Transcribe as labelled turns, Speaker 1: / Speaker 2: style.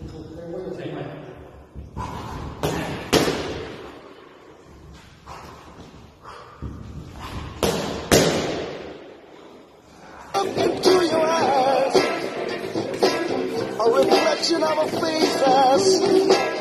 Speaker 1: Into your eyes, a reflection of a face that's